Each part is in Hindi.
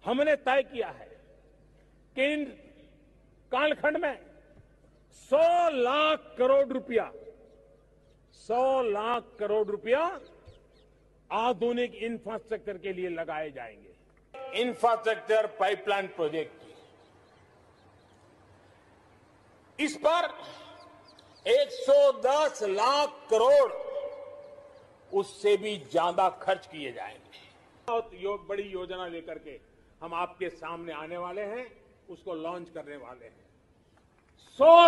हमने तय किया है कि इन कालखंड में 100 लाख करोड़ रुपया आधुनिक इंफ्रास्ट्रक्चर के लिए लगाए जाएंगे। इंफ्रास्ट्रक्चर पाइपलाइन प्रोजेक्ट इस पर 110 लाख करोड़ उससे भी ज्यादा खर्च किए जाएंगे। बहुत बड़ी योजना लेकर के हम आपके सामने आने वाले हैं, उसको लॉन्च करने वाले हैं। 100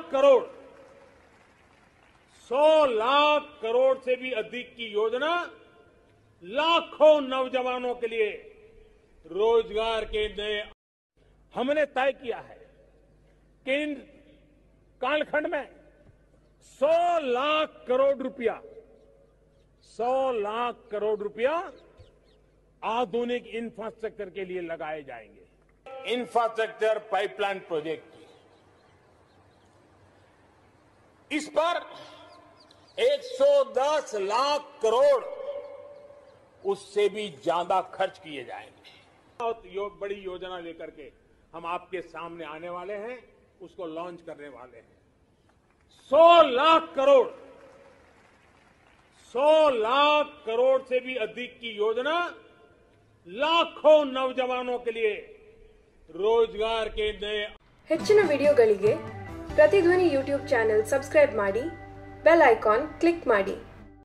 लाख करोड़ से भी अधिक की योजना लाखों नौजवानों के लिए रोजगार के नए। हमने तय किया है कि इन कालखंड में 100 लाख करोड़ रुपया आधुनिक इंफ्रास्ट्रक्चर के लिए लगाए जाएंगे। इंफ्रास्ट्रक्चर पाइपलाइन प्रोजेक्ट इस पर 110 लाख करोड़ उससे भी ज्यादा खर्च किए जाएंगे। बहुत बड़ी योजना लेकर के हम आपके सामने आने वाले हैं, उसको लॉन्च करने वाले हैं। 100 लाख करोड़ से भी अधिक की योजना लाखों नौजवानों के लिए रोजगार के नए। ಹೆಚ್ಚಿನ ವಿಡಿಯೋಗಳಿಗೆ ಪ್ರತಿಧ್ವನಿ ಯೂಟ್ಯೂಬ್ ಚಾನೆಲ್ ಸಬ್ಸ್ಕ್ರೈಬ್ ಮಾಡಿ, ಬೆಲ್ ಐಕಾನ್ ಕ್ಲಿಕ್ ಮಾಡಿ।